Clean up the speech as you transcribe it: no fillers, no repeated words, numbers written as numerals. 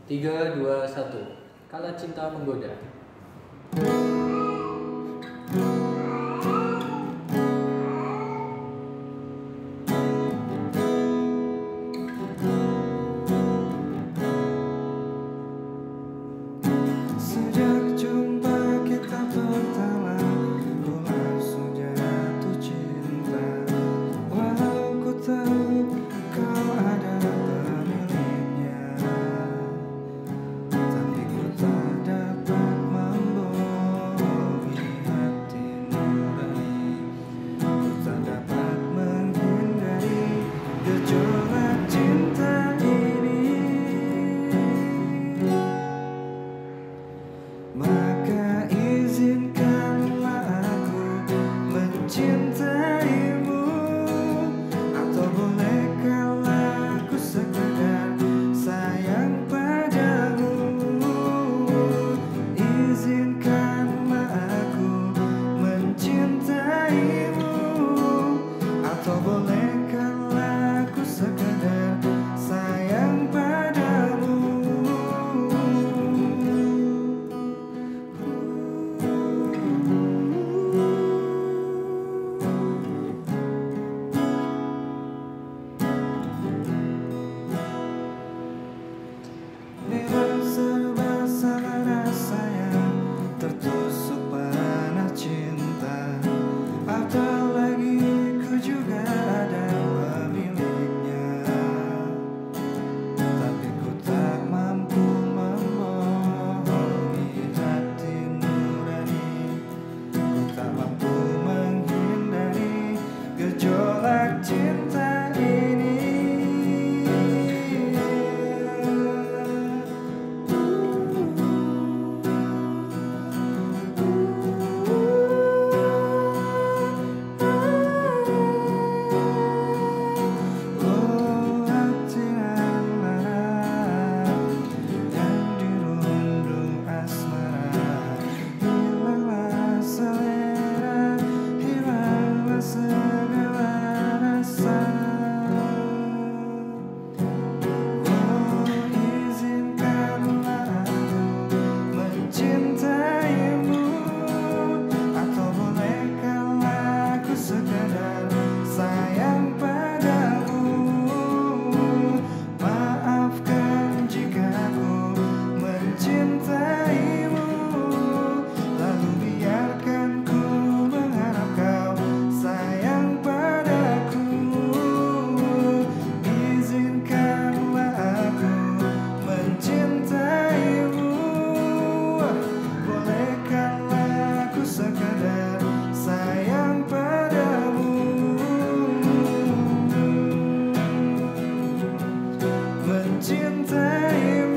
3, 2, 1. Kala cinta menggoda. Sejak jumpa kita pertama, ku langsung jatuh cinta. Walau ku tahu kau ada pemiliknya, tapi ku tak dapat membohongi hati nurani. Ku tak dapat menghindari gejolak cinta ini. Maka izinkanlah aku mencintaimu, atau bolehkah aku sekadar sayang padamu. Izinkanlah aku mencintaimu, atau bolehkah aku sekadar sayang padamu. Serba salah rasanya, tertusuk panah cinta. Apalagi ku juga ada pemiliknya, tapi ku tak mampu membohongi hati nurani. Ku tak mampu menghindari gejolak cinta ini. Sayang padamu, maafkan jika ku mencintaimu, lalu biarkan ku mengharap kau sayang padaku. Izinkanlah aku mencintaimu, bolehkanlah aku sekadar sayang padamu. Mencintaimu.